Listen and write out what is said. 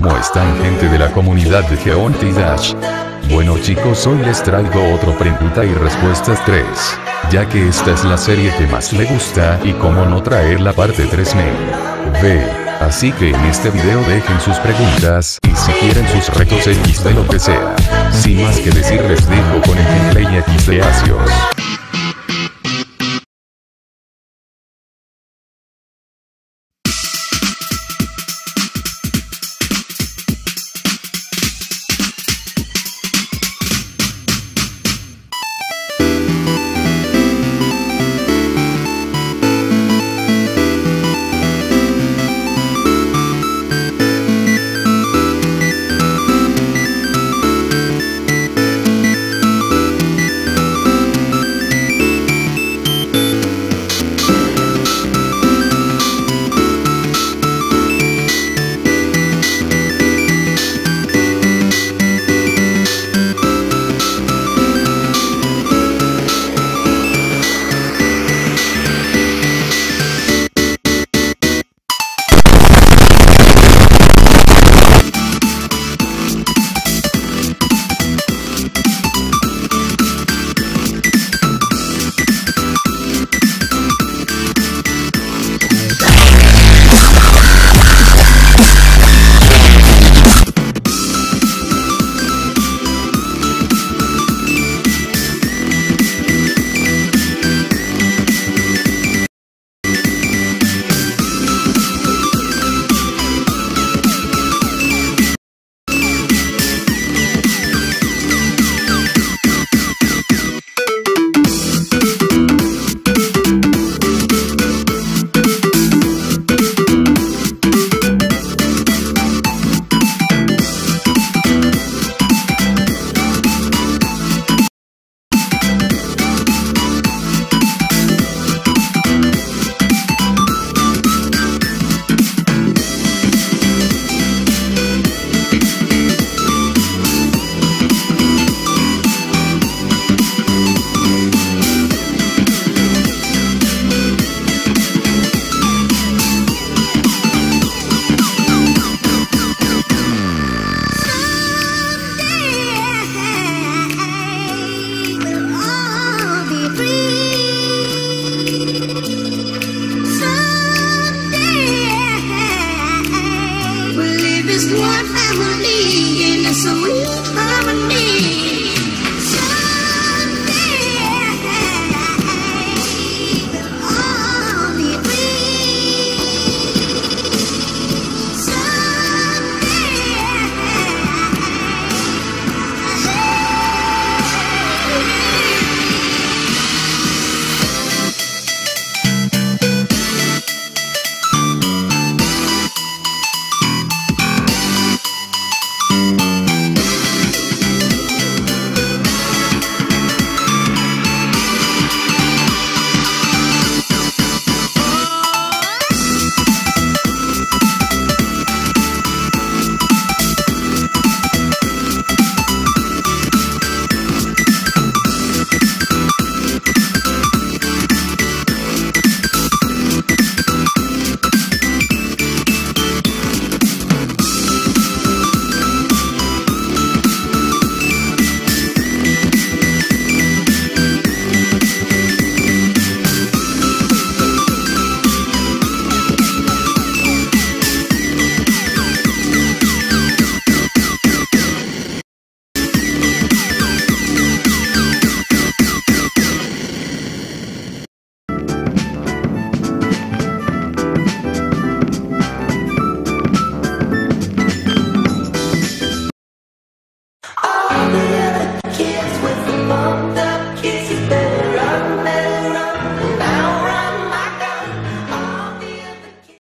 ¿Cómo están, gente de la comunidad de Geonti Dash? Bueno chicos, hoy les traigo otro pregunta y respuestas 3, ya que esta es la serie que más le gusta y cómo no traer la parte 3 ve. Así que en este video dejen sus preguntas y si quieren sus retos X de lo que sea. Sin más que decir, les dejo con el gameplay X de Asios. One family, and that's so we